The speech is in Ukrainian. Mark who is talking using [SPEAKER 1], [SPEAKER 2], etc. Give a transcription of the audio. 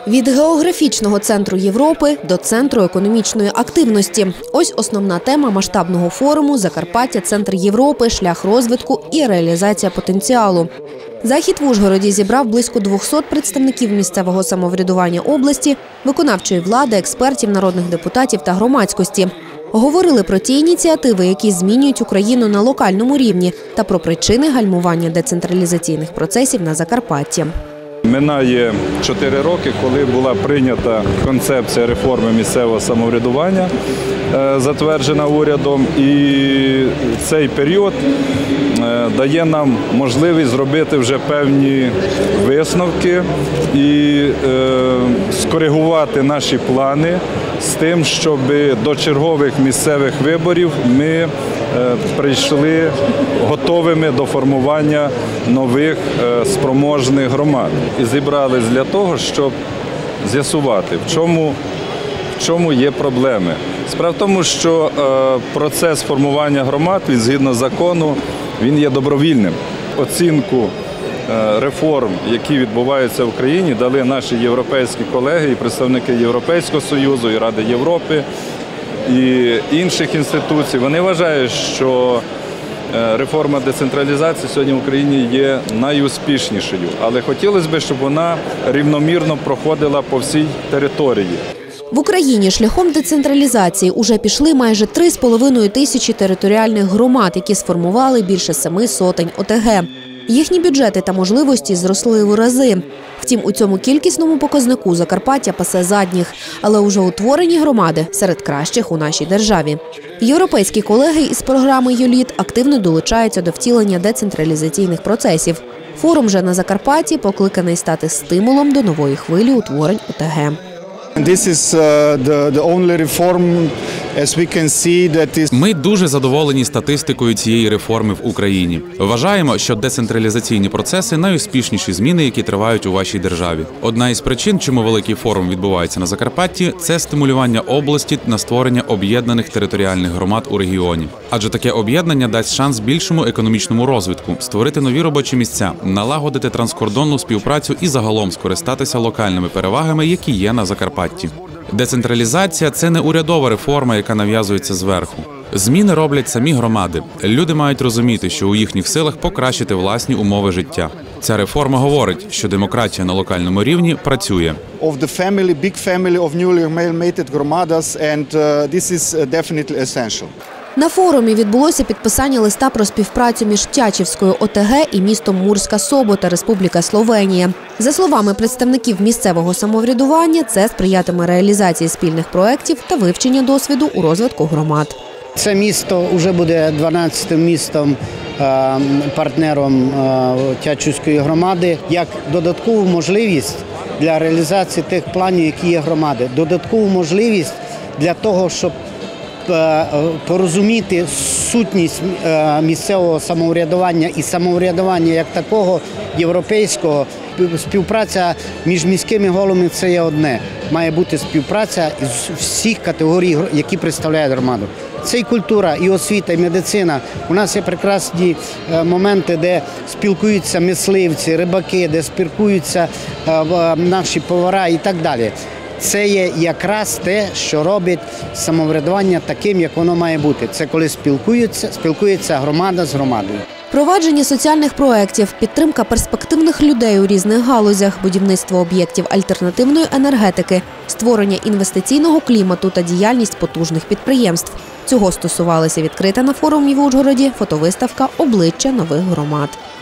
[SPEAKER 1] Від географічного центру Європи до центру економічної активності. Ось основна тема масштабного форуму «Закарпаття. Центр Європи. Шлях розвитку і реалізація потенціалу». Захід в Ужгороді зібрав близько 200 представників місцевого самоврядування області, виконавчої влади, експертів, народних депутатів та громадськості. Говорили про ті ініціативи, які змінюють Україну на локальному рівні, та про причини гальмування децентралізаційних процесів на Закарпатті.
[SPEAKER 2] Минає 4 роки, коли була прийнята концепція реформи місцевого самоврядування, затверджена урядом, і цей період дає нам можливість зробити вже певні висновки і скоригувати наші плани з тим, щоб до чергових місцевих виборів ми прийшли готовими до формування нових спроможних громад. І зібрались для того, щоб з'ясувати, в чому є проблеми. Справа в тому, що процес формування громад, він, згідно закону, він є добровільним. Оцінку реформ, які відбуваються в Україні, дали наші європейські колеги і представники Європейського Союзу, і Ради Європи, і інших інституцій. Вони вважають, що реформа децентралізації сьогодні в Україні є найуспішнішою. Але хотілося б, щоб вона рівномірно проходила по всій території.
[SPEAKER 1] В Україні шляхом децентралізації уже пішли майже 3,5 тисячі територіальних громад, які сформували більше 7 сотень ОТГ. Їхні бюджети та можливості зросли в рази. Втім, у цьому кількісному показнику Закарпаття пасе задніх, але уже утворені громади серед кращих у нашій державі. Європейські колеги із програми «ЮЛІТ» активно долучаються до втілення децентралізаційних процесів. Форум же на Закарпатті покликаний стати стимулом до нової хвилі утворень ОТГ.
[SPEAKER 3] Ми дуже задоволені статистикою цієї реформи в Україні. Вважаємо, що децентралізаційні процеси – найуспішніші зміни, які тривають у вашій державі. Одна із причин, чому великий форум відбувається на Закарпатті – це стимулювання області на створення об'єднаних територіальних громад у регіоні. Адже таке об'єднання дасть шанс більшому економічному розвитку, створити нові робочі місця, налагодити транскордонну співпрацю і загалом скористатися локальними перевагами, які є на Закарпатті. Децентралізація – це не урядова реформа, яка нав'язується зверху. Зміни роблять самі громади. Люди мають розуміти, що у їхніх силах покращити власні умови життя. Ця реформа говорить, що демократія на локальному рівні працює.
[SPEAKER 1] На форумі відбулося підписання листа про співпрацю між Тячівською ОТГ і містом Мурська Собота, Республіка Словенія. За словами представників місцевого самоврядування, це сприятиме реалізації спільних проєктів та вивчення досвіду у розвитку громад.
[SPEAKER 4] Це місто вже буде 12-м містом, партнером Тячівської громади, як додаткову можливість для реалізації тих планів, які є громади, додаткову можливість для того, щоб порозуміти сутність місцевого самоврядування і самоврядування як такого європейського. Співпраця між міськими головами – це є одне. Має бути співпраця з всіх категорій, які представляють громаду. Це і культура, і освіта, і медицина. У нас є прекрасні моменти, де спілкуються мисливці, рибаки, де спілкуються наші повара і так далі. Це є якраз те, що робить самоврядування таким, як воно має бути. Це коли спілкується громада з громадою.
[SPEAKER 1] Провадження соціальних проєктів, підтримка перспективних людей у різних галузях, будівництво об'єктів альтернативної енергетики, створення інвестиційного клімату та діяльність потужних підприємств. Цього стосувалася відкрита на форумі в Ужгороді фотовиставка «Обличчя нових громад».